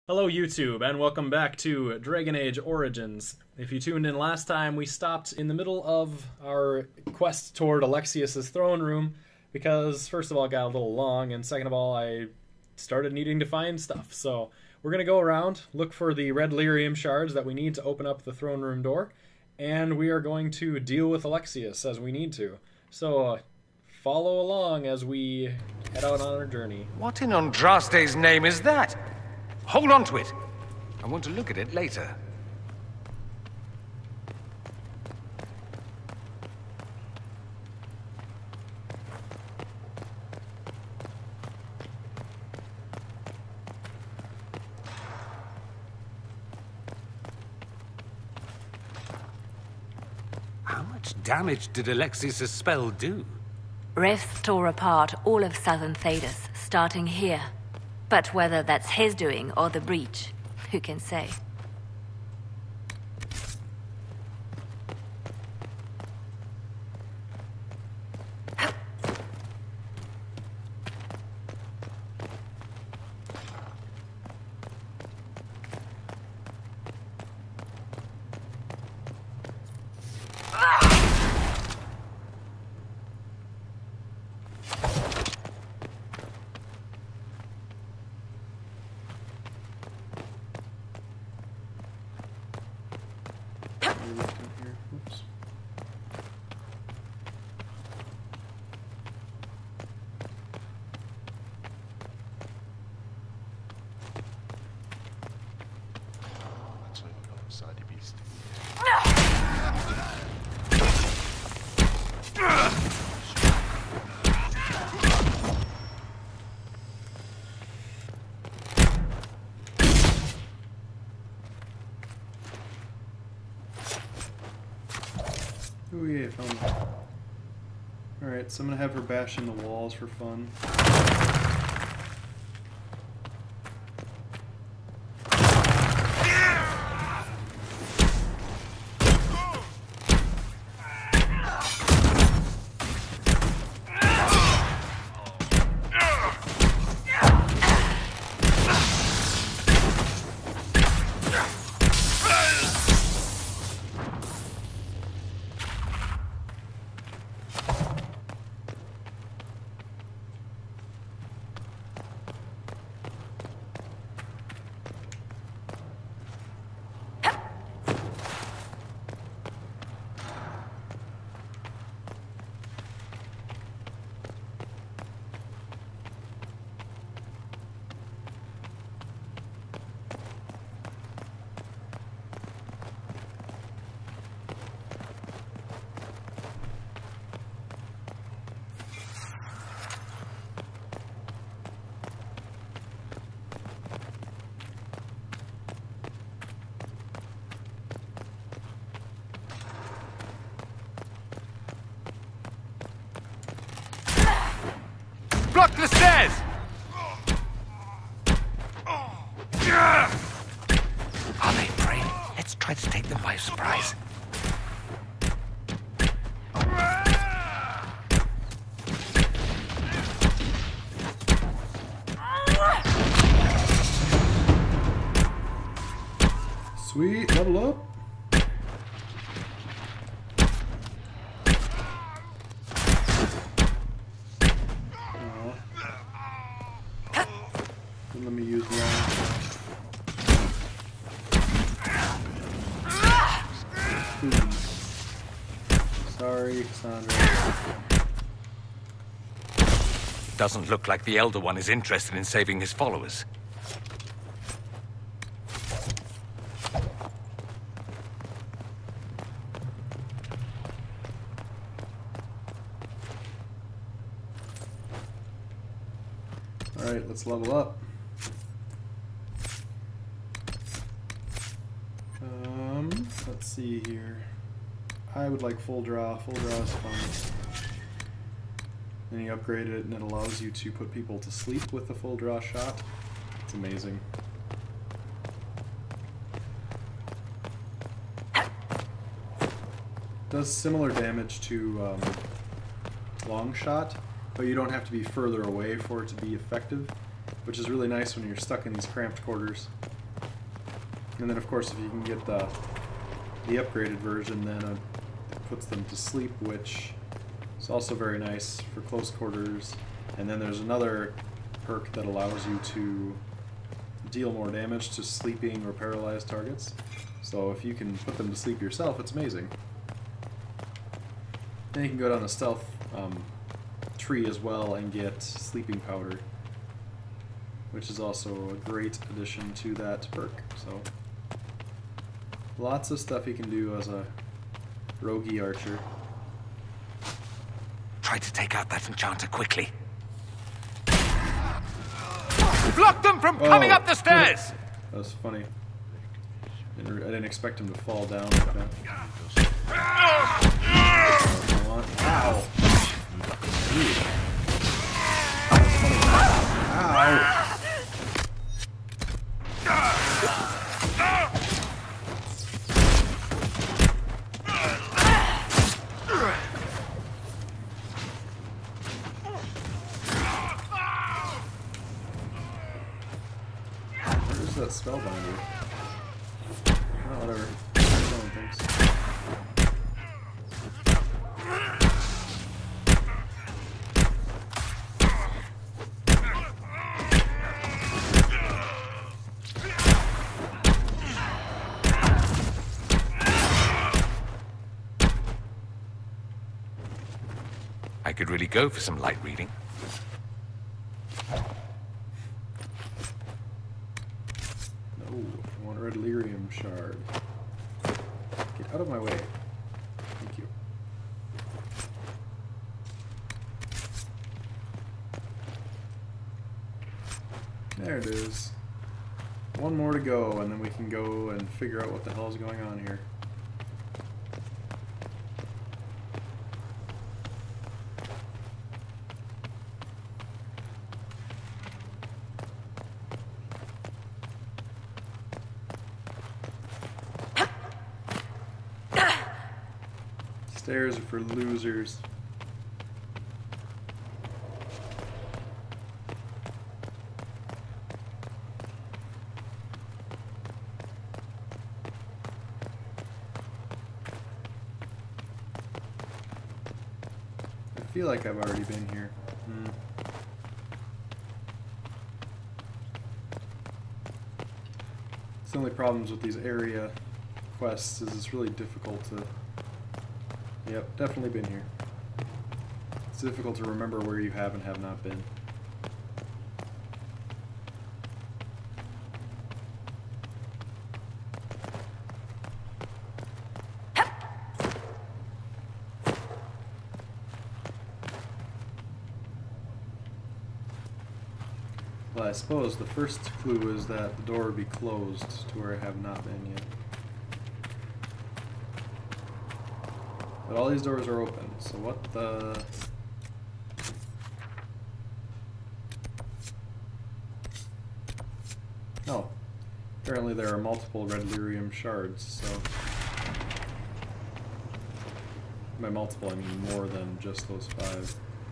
Hello YouTube, and welcome back to Dragon Age Origins. If you tuned in last time, we stopped in the middle of our quest toward Alexius's throne room, because first of all it got a little long, and second of all I started needing to find stuff. So we're going to go around, look for the red lyrium shards that we need to open up the throne room door, and we are going to deal with Alexius as we need to. So follow along as we head out on our journey. What in Andraste's name is that? Hold on to it. I want to look at it later. How much damage did Alexius' spell do? Rifts tore apart all of southern Thedas, starting here. But whether that's his doing or the breach, who can say? Oh yeah, found it. Alright, so I'm gonna have her bash in the walls for fun. Block the stairs! Are they prey? Let's try to take them by surprise. Sweet, level up. Let me use one. Sorry, Cassandra. Doesn't look like the Elder One is interested in saving his followers. Alright, let's level up. Let's see here. I would like full draw. Full draw is fun. And you upgrade it and it allows you to put people to sleep with the full draw shot. It's amazing. Does similar damage to long shot, but you don't have to be further away for it to be effective, which is really nice when you're stuck in these cramped quarters. And then, of course, if you can get the upgraded version, then it puts them to sleep, which is also very nice for close quarters. And then there's another perk that allows you to deal more damage to sleeping or paralyzed targets. So if you can put them to sleep yourself, it's amazing. Then you can go down the stealth tree as well and get sleeping powder, which is also a great addition to that perk. So lots of stuff you can do as a roguey archer. Try to take out that enchanter quickly. Block them from coming up the stairs! That was funny. I didn't expect him to fall down like that. Ow! Dude. Ow! Where's that spellbinder? Oh, whatever. No one thinks. I could really go for some light reading. No, I want a red lyrium shard. Get out of my way. Thank you. There it is. One more to go, and then we can go and figure out what the hell is going on here. Stairs are for losers. I feel like I've already been here. It's the only problems with these area quests is it's really difficult to... Yep, definitely been here. It's difficult to remember where you have and have not been. Well, I suppose the first clue is that the door would be closed to where I have not been yet. But all these doors are open, so what the... Oh. Apparently there are multiple red lyrium shards, so... By multiple I mean more than just those 5.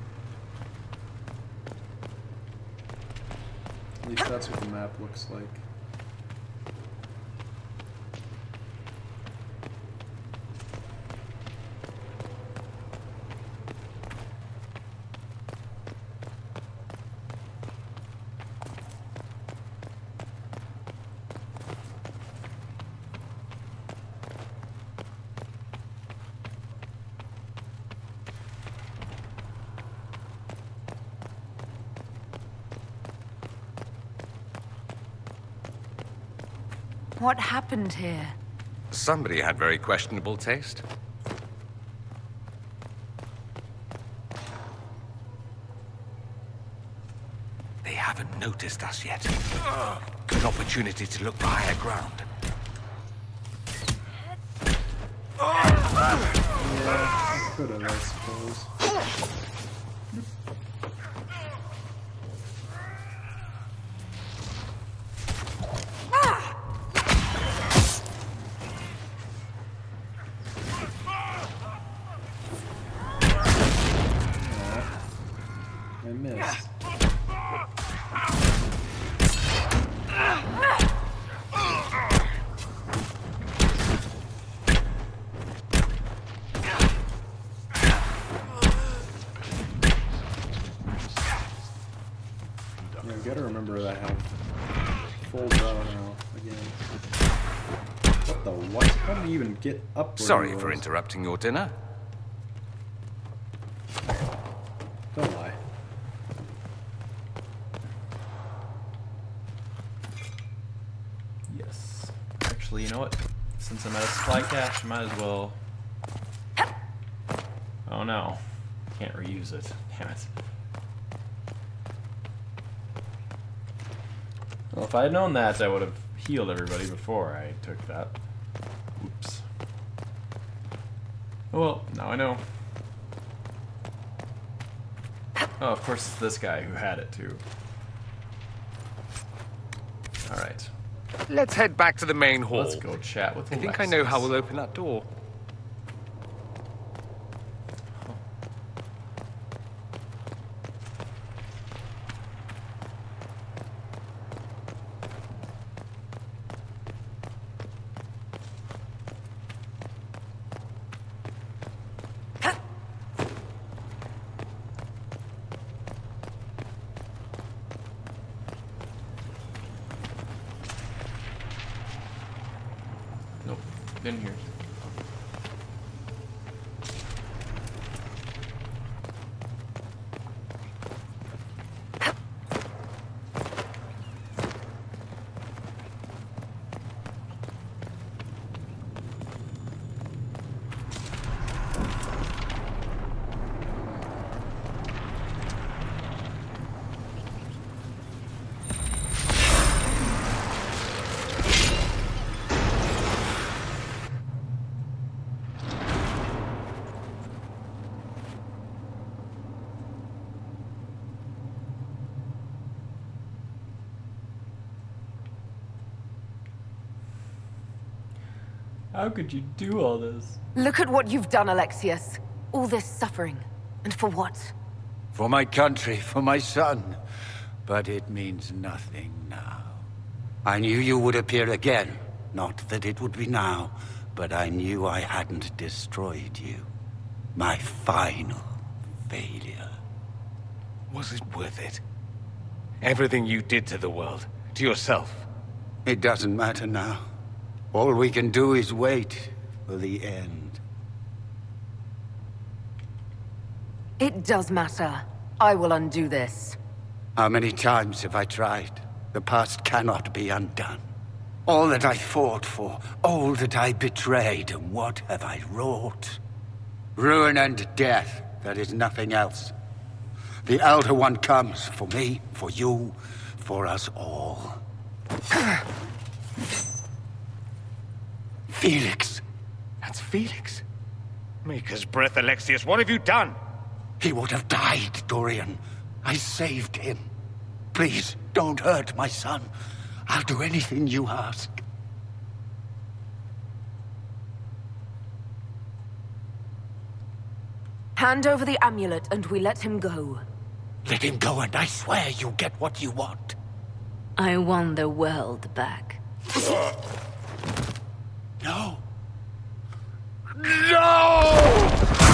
At least that's what the map looks like. What happened here? Somebody had very questionable taste. They haven't noticed us yet. Good opportunity to look for higher ground. Yeah, could have, I suppose. I missed. again. What the what? How did you even get up where Sorry he for was? interrupting your dinner. Don't lie. Yes. Actually, you know what? Since I'm at a supply cache, I might as well... Oh no. Can't reuse it. Damn it. Well, if I had known that, I would have healed everybody before I took that. Oops. Oh well, now I know. Oh, of course it's this guy who had it too. Alright. Let's head back to the main hall. Let's go chat with I think I know Alexis. how we'll open that door. Nope, in here. How could you do all this? Look at what you've done, Alexius. All this suffering. And for what? For my country, for my son. But it means nothing now. I knew you would appear again. Not that it would be now, but I knew I hadn't destroyed you. My final failure. Was it worth it? Everything you did to the world, to yourself. It doesn't matter now. All we can do is wait for the end. It does matter. I will undo this. How many times have I tried? The past cannot be undone. All that I fought for, all that I betrayed, and what have I wrought? Ruin and death, there is nothing else. The Elder One comes for me, for you, for us all. Felix. That's Felix. Maker's breath, Alexius. What have you done? He would have died, Dorian. I saved him. Please, don't hurt my son. I'll do anything you ask. Hand over the amulet and we let him go. Let him go and I swear you'll get what you want. I want the world back. No. No!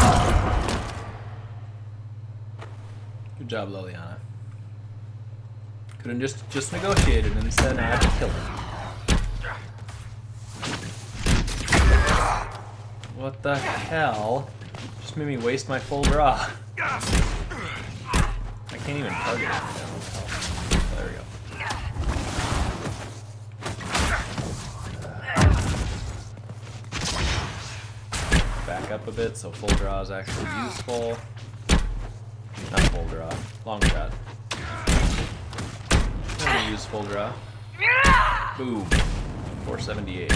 Good job, Liliana. Couldn't just negotiated and instead I had to kill him. What the hell? Just made me waste my full draw. I can't even target him. Oh, there we go. Back up a bit so full draw is actually useful. Not full draw. Long shot. I'm gonna use full draw. Boom. 478.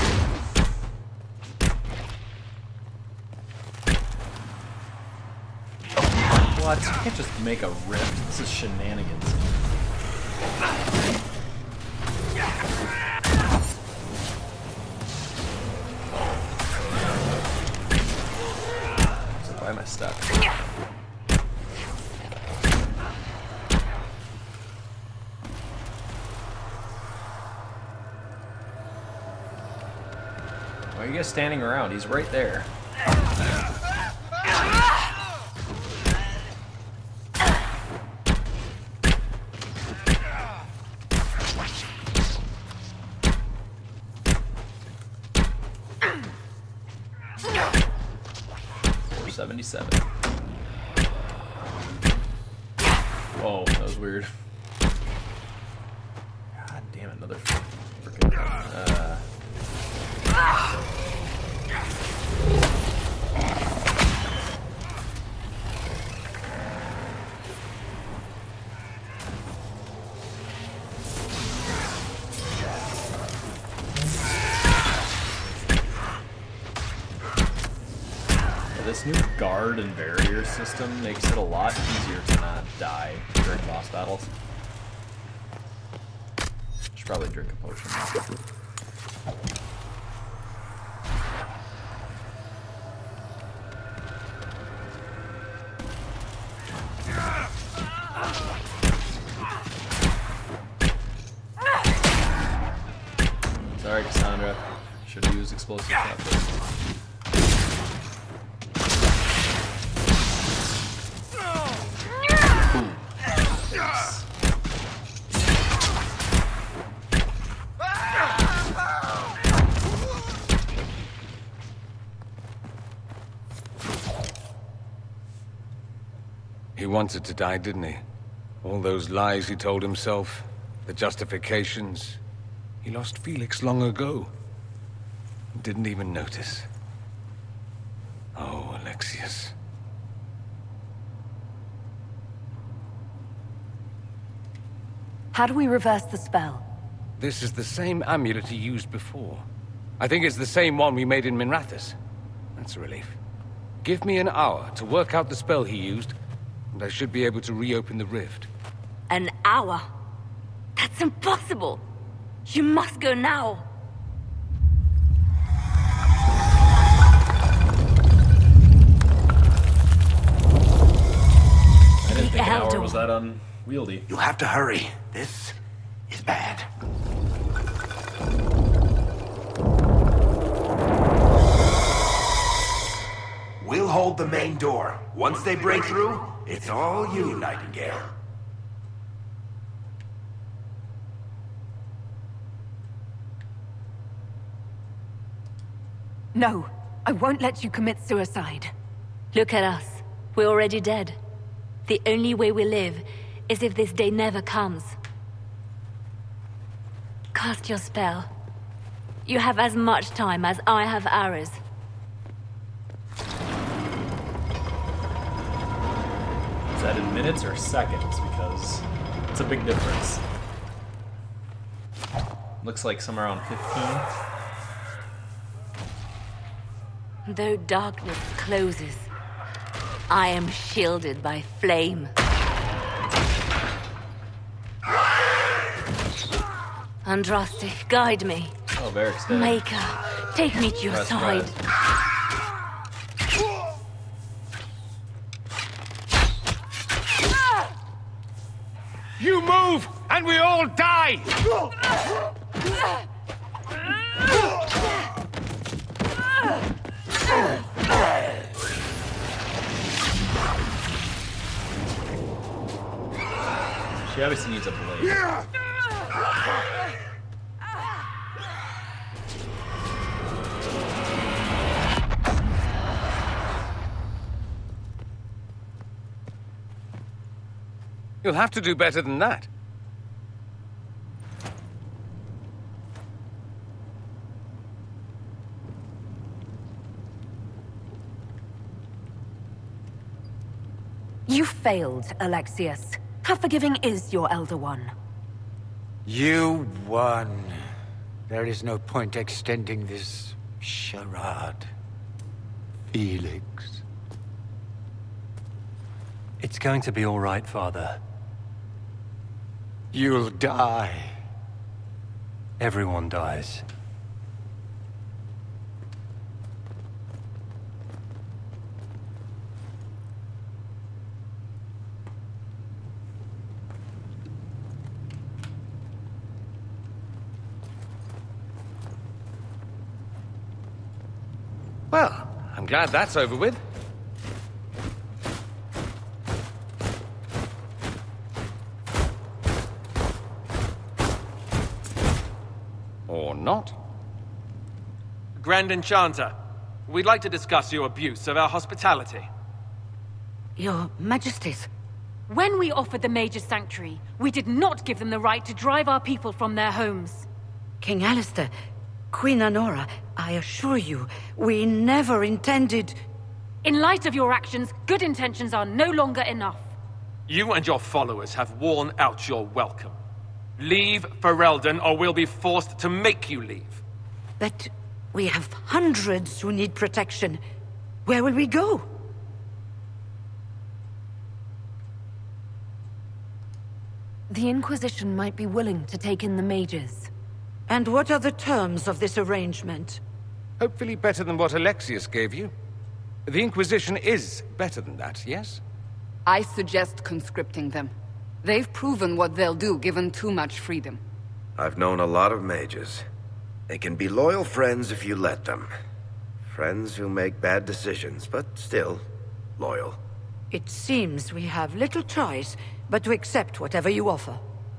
What? You can't just make a rift. This is shenanigans. So why am I stuck? Why are you guys standing around? He's right there. 77. Whoa, that was weird. God damn it, another freaking. This new guard and barrier system makes it a lot easier to not die during boss battles. Should probably drink a potion. Sorry, Cassandra. Should have used explosive shot first. He wanted to die, didn't he? All those lies he told himself, the justifications. He lost Felix long ago. Didn't even notice. Oh, Alexius. How do we reverse the spell? This is the same amulet he used before. I think it's the same one we made in Minrathous. That's a relief. Give me an hour to work out the spell he used, and I should be able to reopen the rift. An hour? That's impossible! You must go now! I didn't think an hour was that unwieldy. You'll have to hurry. This is bad. We'll hold the main door. Once they break through, it's all you, Nightingale. No, I won't let you commit suicide. Look at us. We're already dead. The only way we live is if this day never comes. Cast your spell. You have as much time as I have hours. Is that in minutes or seconds? Because it's a big difference. Looks like somewhere around 15. Though darkness closes, I am shielded by flame. Andraste, guide me. Oh, Varric's dead. Maker, take me to your Press side. red. You move, and we all die! She obviously needs a blade. You'll have to do better than that. You failed, Alexius. How forgiving is your Elder One? You won. There is no point extending this charade. Felix. It's going to be all right, Father. You'll die. Everyone dies. Well, I'm glad that's over with. Or not. Grand Enchanter, We'd like to discuss your abuse of our hospitality. Your Majesties. When we offered the Mage's Sanctuary, we did not give them the right to drive our people from their homes. King Alistair, Queen Honora, I assure you, we never intended... In light of your actions, good intentions are no longer enough. You and your followers have worn out your welcome. Leave Ferelden, or we'll be forced to make you leave. But we have hundreds who need protection. Where will we go? The Inquisition might be willing to take in the mages. And what are the terms of this arrangement? Hopefully better than what Alexius gave you. The Inquisition is better than that, yes? I suggest conscripting them. They've proven what they'll do given too much freedom. I've known a lot of mages. They can be loyal friends if you let them. Friends who make bad decisions, but still loyal. It seems we have little choice but to accept whatever you offer.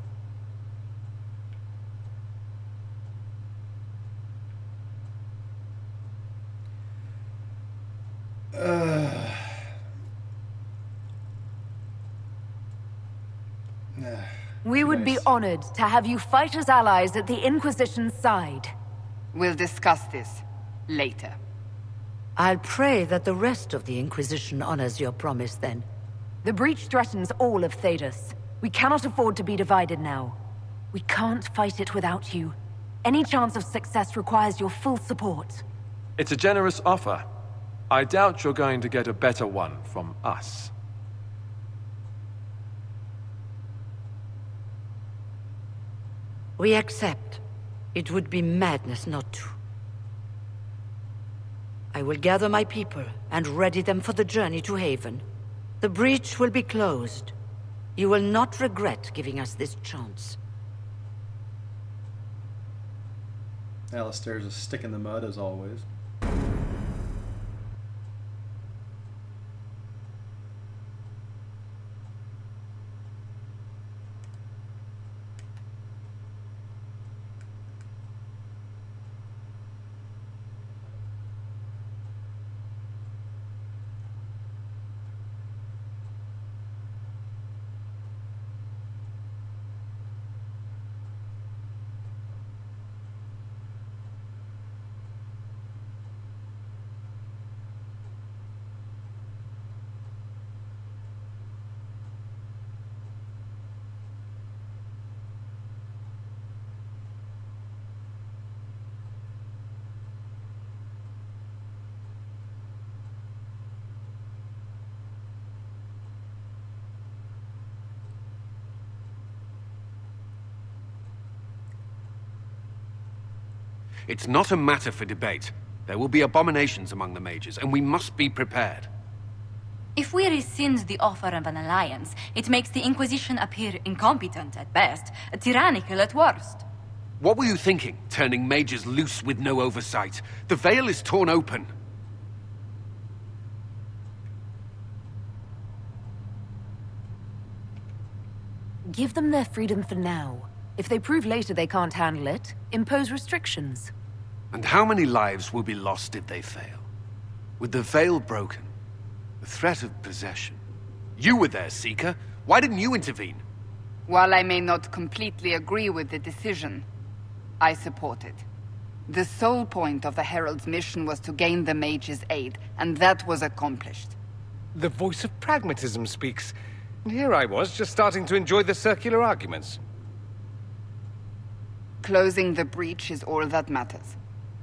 We would be honored to have you fight as allies at the Inquisition's side. We'll discuss this later. I'll pray that the rest of the Inquisition honors your promise then. The breach threatens all of Thedas. We cannot afford to be divided now. We can't fight it without you. Any chance of success requires your full support. It's a generous offer. I doubt you're going to get a better one from us. We accept. It would be madness not to. I will gather my people and ready them for the journey to Haven. The breach will be closed. You will not regret giving us this chance. Alistair's a stick in the mud as always. It's not a matter for debate. There will be abominations among the mages, and we must be prepared. If we rescind the offer of an alliance, it makes the Inquisition appear incompetent at best, tyrannical at worst. What were you thinking, turning mages loose with no oversight? The veil is torn open. Give them their freedom for now. If they prove later they can't handle it, impose restrictions. And how many lives will be lost if they fail? With the veil broken, the threat of possession. You were there, Seeker. Why didn't you intervene? While I may not completely agree with the decision, I support it. The sole point of the Herald's mission was to gain the mage's aid, and that was accomplished. The voice of pragmatism speaks. And here I was, just starting to enjoy the circular arguments. Closing the breach is all that matters.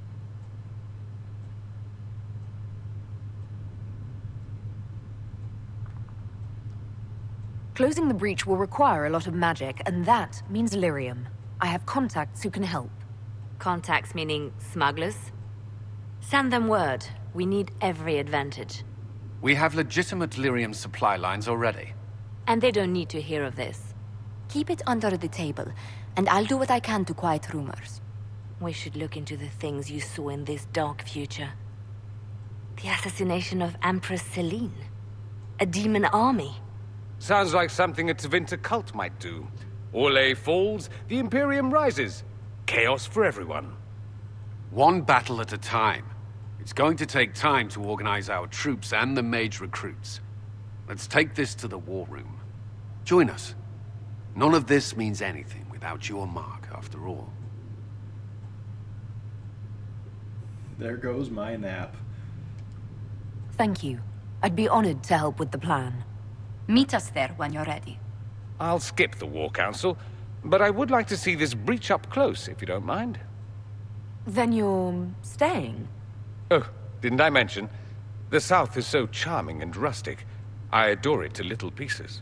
Closing the breach will require a lot of magic, and that means lyrium. I have contacts who can help. Contacts meaning smugglers? Send them word. We need every advantage. We have legitimate lyrium supply lines already. And they don't need to hear of this. Keep it under the table, and I'll do what I can to quiet rumors. We should look into the things you saw in this dark future. The assassination of Empress Celine. A demon army. Sounds like something a Tevinter cult might do. Orlais falls, the Imperium rises. Chaos for everyone. One battle at a time. It's going to take time to organize our troops and the mage recruits. Let's take this to the war room. Join us. None of this means anything without your mark, after all. There goes my nap. Thank you. I'd be honored to help with the plan. Meet us there when you're ready. I'll skip the War Council, but I would like to see this breach up close, if you don't mind. Then you're staying? Oh, didn't I mention? The South is so charming and rustic. I adore it to little pieces.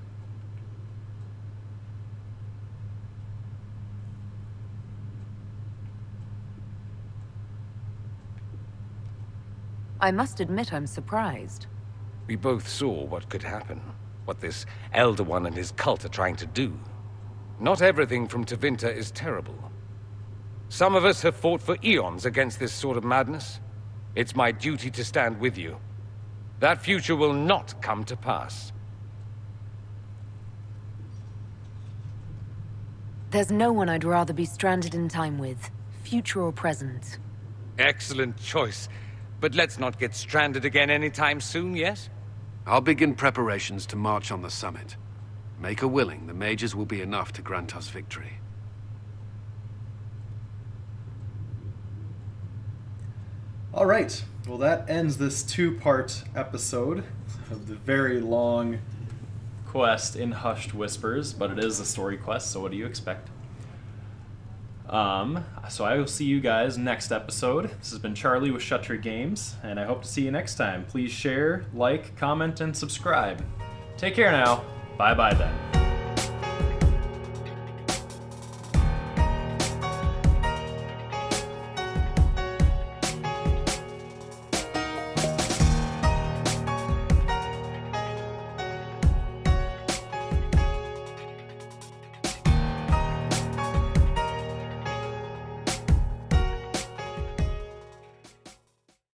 I must admit I'm surprised. We both saw what could happen, what this Elder One and his cult are trying to do. Not everything from Tevinter is terrible. Some of us have fought for eons against this sort of madness. It's my duty to stand with you. That future will not come to pass. There's no one I'd rather be stranded in time with, future or present. Excellent choice. But let's not get stranded again anytime soon, yes? I'll begin preparations to march on the summit. Maker willing, the mages will be enough to grant us victory. All right. Well, that ends this two-part episode of the very long quest in Hushed Whispers, but it is a story quest, so what do you expect? So I will see you guys next episode. This has been Charlie with Shutter Games, and I hope to see you next time. Please share, like, comment, and subscribe. Take care now. Bye-bye then.